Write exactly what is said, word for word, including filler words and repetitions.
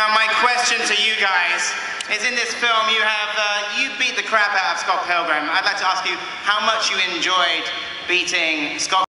Now, my question to you guys is, in this film, you have, uh, you beat the crap out of Scott Pilgrim. I'd like to ask you how much you enjoyed beating Scott